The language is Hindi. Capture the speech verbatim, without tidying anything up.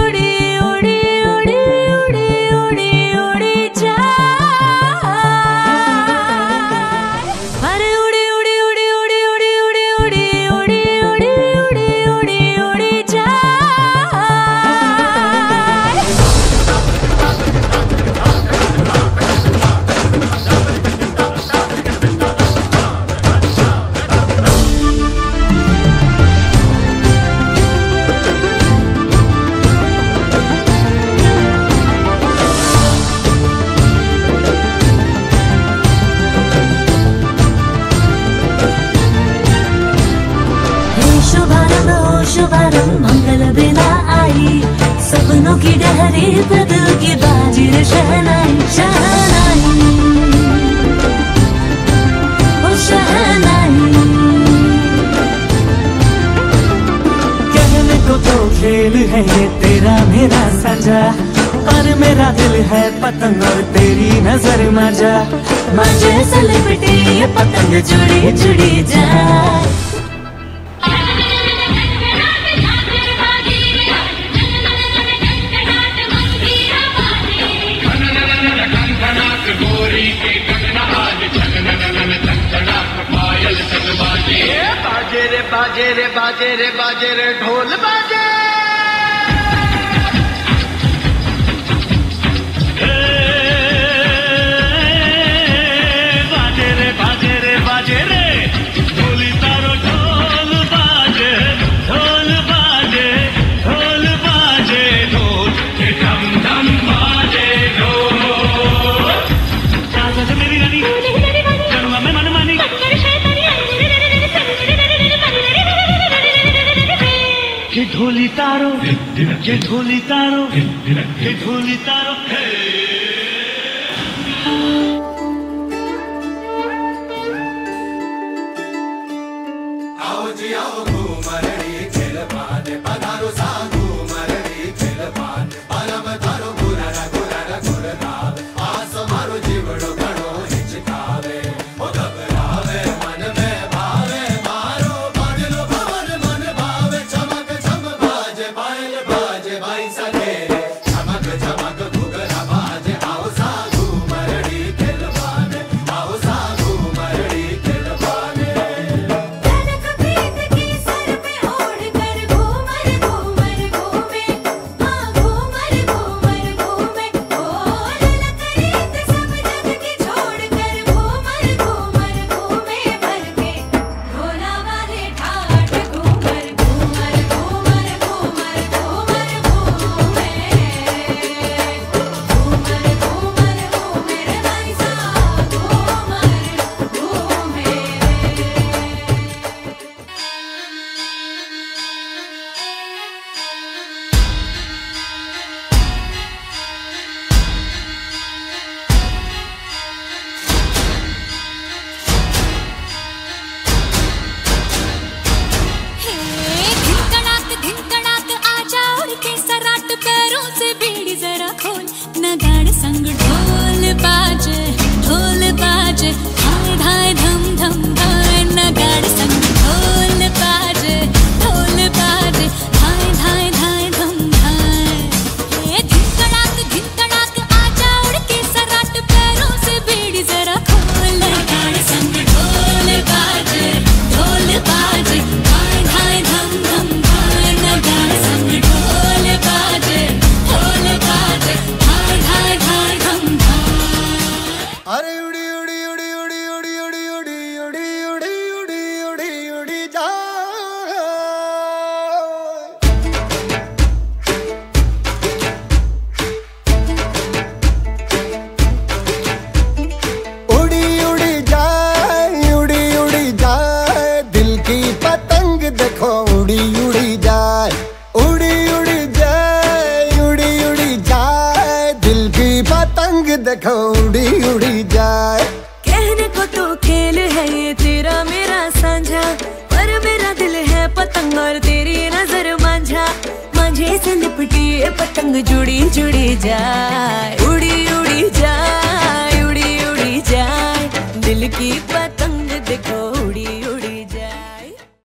सपनों की डहरी पे दिल की बाजी रे शहनाई शहनाई ओ शहनाई। कहने को तो खेल है ये तेरा मेरा साझा, पर मेरा दिल है पतंग और तेरी नजर मजा। मजे से लिपटी ये पतंग जुड़ी जुड़ी जाए। बाजे रे बाजे रे बाजे रे बाजे रे ढोल बाजे। बाजे रे बाजे रे बाजे रे ढोली तारो ढोल बाजे ढोल बाजे ढोल बाजे ढोल धम धम बाजे ढोल। चाचा मेरी रानी जनुआ में मन मानी ये ढोली तारो ये ढोली तारो ये ढोली तारो। आओ जी आओ घूमरड़ी खेल पाने पधारो सा घूमरड़ी खेल पाने परम तारो गुररा गुररा गुरनावे आस मारो जीवड़ो घड़ो हिचकावे ओ घबरावे मन में भावे मारो बादलो भवन मन भावे चमक चम बाजे पायल बाजे भाई सकेरे चमक चमक घुघरा बाजे। आओ सा घूमरड़ी खेल पाने आओ सा घूमरड़ी खेल पाने। देखो उड़ी उड़ी जाए। कहने को तो खेल है ये तेरा मेरा साझा, पर मेरा दिल है पतंग और तेरी नजर मांझा। मांझे से लिपटी ये पतंग जुड़ी जुड़ी जाए। उड़ी उड़ी जाए उड़ी उड़ी जाए दिल की